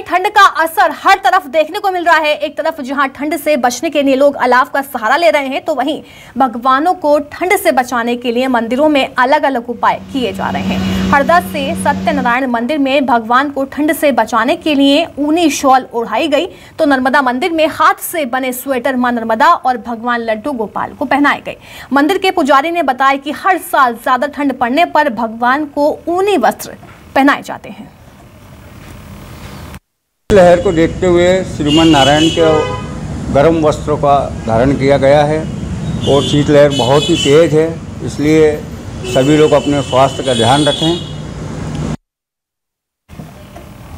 वहीं ठंड का असर हर तरफ देखने को मिल रहा है। एक तरफ जहां ठंड से बचने के लिए लोग अलाव का सहारा ले रहे हैं, तो वहीं भगवानों को ठंड से बचाने के लिए मंदिरों में अलग अलग उपाय किए जा रहे हैं। हरदा से सत्यनारायण मंदिर में भगवान को ठंड से बचाने के लिए ऊनी शॉल ओढ़ाई गई, तो नर्मदा मंदिर में हाथ से बने स्वेटर मां नर्मदा और भगवान लड्डू गोपाल को पहनाए गए। मंदिर के पुजारी ने बताया कि हर साल ज्यादा ठंड पड़ने पर भगवान को ऊनी वस्त्र पहनाए जाते हैं। लहर को देखते हुए श्रीमान नारायण के गर्म वस्त्रों का धारण किया गया है और शीतलहर बहुत ही तेज है, इसलिए सभी लोग अपने स्वास्थ्य का ध्यान रखें।